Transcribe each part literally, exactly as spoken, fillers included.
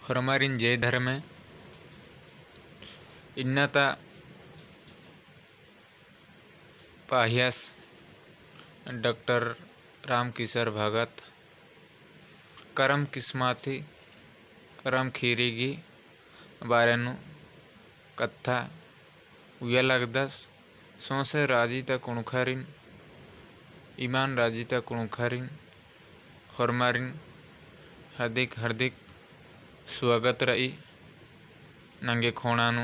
ಹೊರಮಾರಿನ ಜಯ ಧರ್ಮ ಇನ್ನತ पाहियास डॉक्टर राम किशोर भगत करम किस्माती करम खीरीगी बारेनु कथा उयलगदस सोसे राजीता कुणुखरिन ईमान राजीता कुणुखरिन हरमारिन हार्दिक हार्दिक स्वागत रही नंगे खोणानु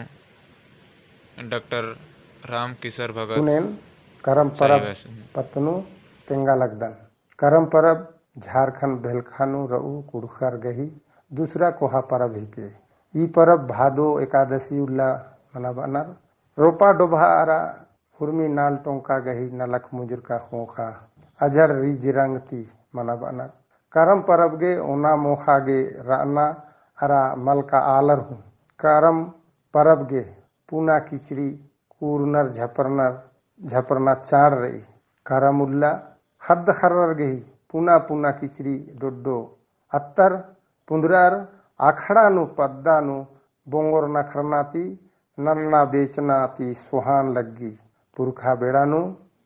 डॉक्टर राम किशोर भगत करम परब पतनु तेंगा लगदन करम परब झारखंड भेलखानु रऊ कुड़खर गही दूसरा कोहा परब ही के ई परब भादो एकादशी उल्ला मनाबनर रोपा डोभारा हुरमी नाल टोंका गही नलक मुजर का खोखा अजर रिजिरंगती मनाबनर करम परब गे ओना मोखा गे राना अरा मल का आलर हूँ करम परब गे पूना किचरी कूरनर झपरनर झपरना चाड़ रही करमुल्ला हद खर्र गई पुना पुना किचरी डोडो अत्तर पुंदरार आखड़ा नु पद्दा नु बोंगोर नखरनाती नन्ना बेचनाती सुहान लगी पुरखा बेड़ा नु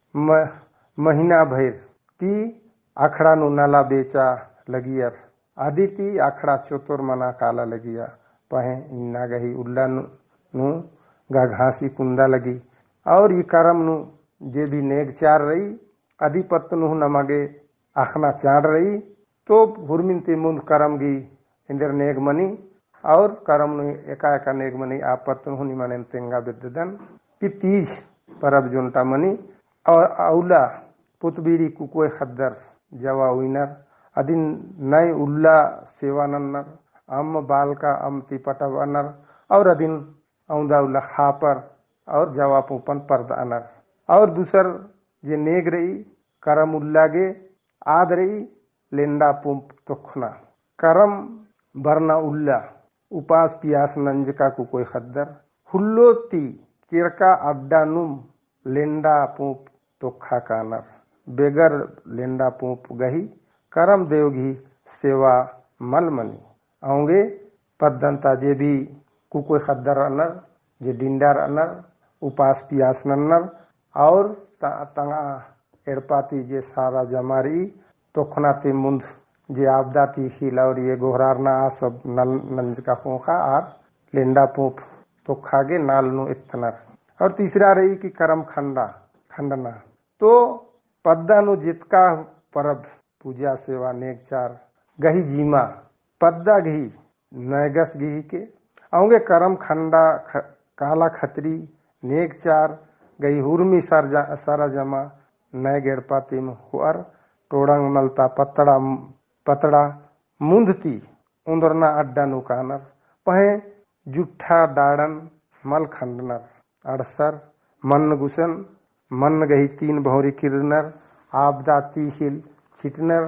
महीना भर ती आखड़ा नु नाला बेचा लगियर आदिति आखड़ा चोतोर मना काला लगिया पहे इन्ना गही उल्ला नु गा घासी कुंदा लगी और ये करम नु जे भी नेग चार रही अधिपत्य नु नमगे आखना चाड़ रही तो हुरमिन ते मुंद करम गी इंदर नेग मनी और करम नु एका एका नेग मनी आपत्य नु निमने तेंगा बिद्दन कि तीज परब जोंटा मनी और औला पुतबीरी कुकोय खद्दर जवा विनर अदिन नय उल्ला सेवानन्नर अम बाल का अम तिपटव अनर और अदिन औंदा उल्ला खापर और जवाब ओपन पर्दा अनर और दूसर जे नेग रही करम उल्लागे आद रही लेंडा पुंप तोखना करम बरना उल्ला उपास पियास नंज का कुकोय खद्दर हुल्लोती किरका अड्डा नुम लेंडा पुंप तोखा कानर बेगर लेंडा पुंप गही करम देवगी सेवा मलमनी आऊंगे पद्दंता जे भी कुकोय खद्दर अनर जे डिंडार अनर उपास पियास नन्नर और तंगा एड़पाती जे सारा जमारी तोखना ते मुंद जे आपदाती हिलौर ये गोहरारना आ सब नल नंज का खोखा और लेंडा पोप तोखागे नाल नु इतनर और तीसरा रही कि करम खंडा खंडना तो पद्दा नु जितका परब पूजा सेवा नेकचार गही जीमा पद्दा गही नैगस गही के आऊंगे करम खंडा ख, काला खतरी नेक चार गई हुरमी सर जा, सारा जमा नए गेड़पाती में हुअर टोड़ंग मलता पतड़ा पतड़ा मुंदती उंदरना अड्डा नुकानर पहे जुठा डाड़न मल खंडनर अड़सर मन गुसन मन गही तीन भौरी किरनर आपदा तीहिल छिटनर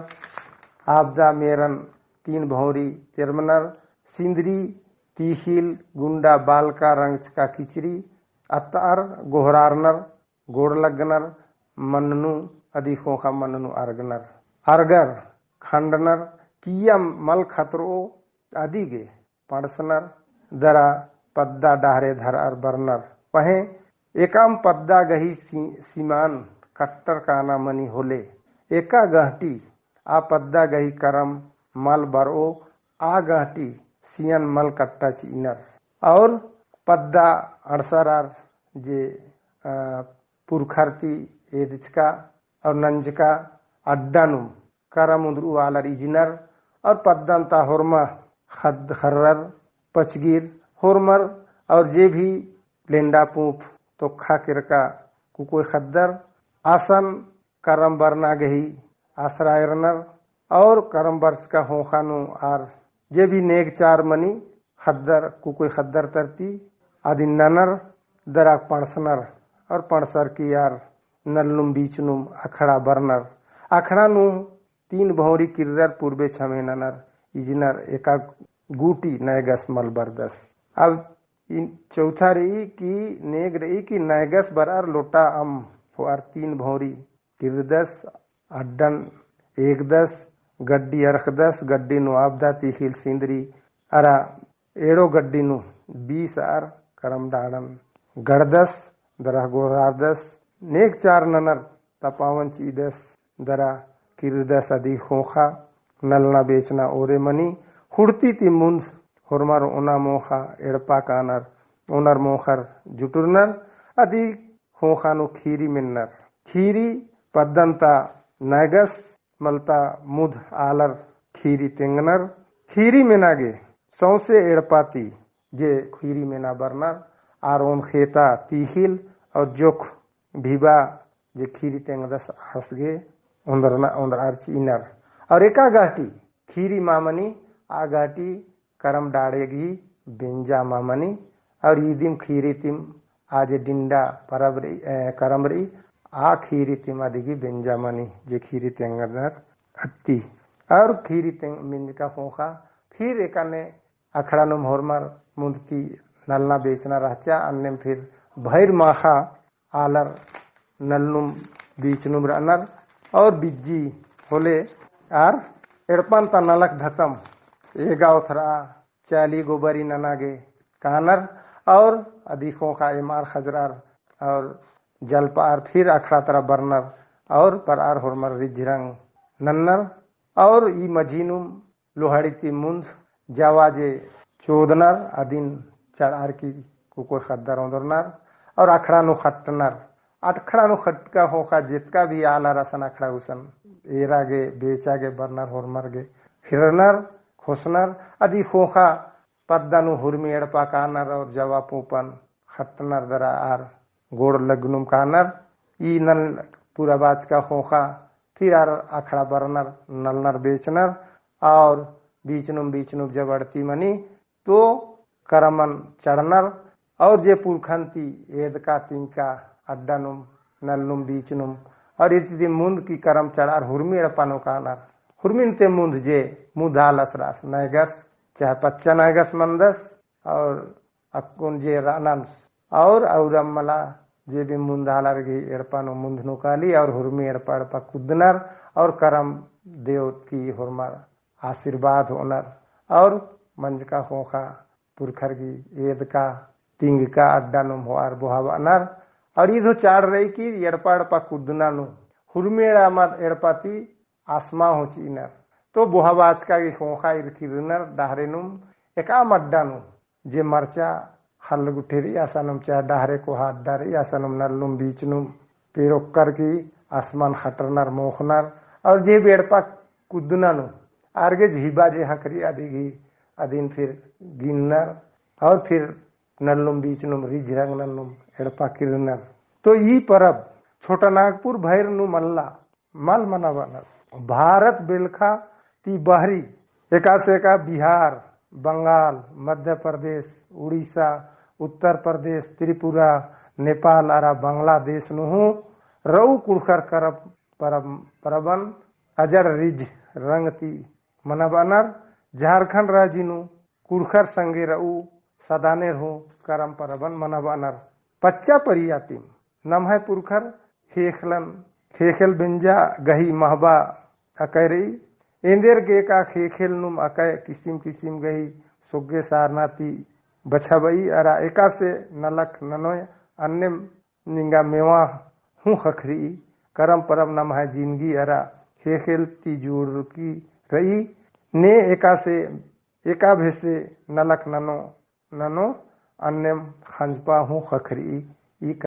आपदा मेरन तीन भौरी तिरमनर सिंदरी तीहिल गुंडा बाल का रंग का किचरी अतार गोहरारनर गोड़ लगनर मननु अधिकों का मननु अर्गनर अर्गर खंडनर किया मल खतरो आदिगे पड़सनर दरा पद्दा डाहरे धर अर बरनर पहे एकाम पद्दा गही सी, सीमान कट्टर काना मनी होले एका गहटी आ पद्दा गही करम मल बरो आ गहटी सियन मल कट्टा चीनर और पद्दा अड़सरार जे पुरखरती एदिचका और नंजका अड्डानुम करमुद्रु वालर इजिनर और पद्दंता होरमा खद खर्रर पचगिर होरमर और जे भी लेंडा पूप तोखा किरका कुकोय खद्दर आसन करम बरना गही आश्रायरनर और करम बर्ष का होखानु आर जे भी नेग चार मनी खद्दर कुकोय खद्दर तरती आदि ननर दरा पणसनर और पणसर की यार नल्लुम बीचनुम अखड़ा बरनर अखड़ा नु तीन भौरी किर्रर पूर्वे छमे ननर इजनर एका गुटी नयगस मल बरदस अब इन चौथा रही की नेग रही की नयगस बरार लोटा अम और तीन भौरी किरदस अड्डन एक दस गड्डी अरखदस गड्डी नुआबदा तिहिल सिंदरी अरा एड़ो गड्डी नु बीस आर करम डाड़न गड़दस दरा गोरादस नेक चार ननर तपावन चीदस दरा किरदस अदी खोखा नलना बेचना ओरे मनी हुड़ती ती मुंद हुरमर उना मोखा एड़पा कानर उनर मोखर जुटुरनर अदी खोखा नु खीरी मिन्नर खीरी पद्दंता नगस मलता मुद आलर खीरी तेंगनर खीरी मिनागे सौसे एड़पाती जे खीरी मिना बरनर आरोन खेता तीहिल और जोख भीबा जे खीरी तेंगदस हसगे उंदरना उंदर आरची इनर और एका गाटी खीरी मामनी आ गाटी करम डाड़ेगी बेंजा मामनी और ईदिम खीरी तिम आज डिंडा परबरी करमरी आ खीरी तिम आदिगी बेंजा मनी जे खीरी तेंगदर अत्ती और खीरी तेंग मिनका खोखा फिर एकाने अखड़ा नुम होरमर मुंदती नलना बेचना रहचा अन्य फिर भैर माखा आलर नलनुम बीच नुम रनर और बिज्जी होले आर एड़पन ता नलक धतम एगाव थरा चाली गोबरी ननागे कानर और अधिकों का इमार खजरार और जलपार फिर अखड़ा तरह बरनर और परार होरमर रिजरंग नन्नर और ई मझीनुम लोहड़ी ती मुंद जावाजे चोदनर अदिन चढ़ार की कुकुर खद्दर ओदरनर और अखड़ा नु खट्टनर अखड़ा नु खटका होका जितका भी आला रसन अखड़ा उसन एरागे बेचागे बरनर होरमर गे हिरनर खोसनर अदी खोखा पद्दानु हुरमी एड़पा कानर और जवा पूपन खट्टनर दरा आर गोड़ लगनुम कानर ई नल पूरा बाज का खोखा फिर आर अखड़ा बरनर नलनर बेचनर और बीचनुम बीचनुम जबड़ती मनी तो करमन चढ़नर और जे पुरखंती एदका तिंका अड्डानुम नलनुम बीचनुम और इति मुंद की करम चढ़ार हुरमी एड़पानो कानर हुरमिन ते मुंद जे मुदालस रास नैगस चाहे पच्चा नैगस मंदस और अक्कुन जे रानंस और औरमला जे भी मुंदालर गी एड़पानो मुंदनु काली और हुरमी एड़पा एड़पा कुदनर और करम देव की हुरमर आशीर्वाद होनर और मंज का खोखा पुरखर की एद का तिंग का अड्डा नुम होर बुहावानर और इधो चाड़ रही की एड़पा एड़पा कुदना नु हुरमी एड़ामत एड़पाती आसमा हो चीनर तो बुहावाज का खोखा इरकिरनर डाहरेनुम एका मड्डानु जे मरचा हल गुठेरी आसनम चा डाहरे को हाथ डारी आसनम नलनुम बीचनुम पेरोक्कर की आसमान हटरनर मोखनर और जे बेड़पा कुदनानु आरगे झीबा जे हकरी आदिगी अदिन फिर गिन्नर और फिर नलनुम बीचनुम रिझरंग नलनुम एड़पा किरनर तो ई परब छोटा नागपुर भैर नु मल्ला मल मनावनर भारत बेलखा ती बहरी एका से एका बिहार बंगाल मध्य प्रदेश उड़ीसा उत्तर प्रदेश त्रिपुरा नेपाल आरा बांग्लादेश नुहु रऊ कुड़खर करब परब परबन अजर रिज रंगती मनबनर झारखंड राज्य नु कुड़खर संगे रऊ सदाने हो करम परबन मनबनर पच्चा परियातिम नमह पुरखर हेखलन खेखेल बिंजा गही महबा अकैरी इंदेर के का खेखेल नुम अकै किसिम किसिम गही सुगे सारनाती बछबई अरा एका से नलक ननोय अन्य निंगा मेवा हूँ खखरी करम परम नमह जिंदगी अरा खेखेल ती जुड़ की रही ने एका से एका भेसे नलक ननो ननो अन्य खंजपा हूँ खखरी।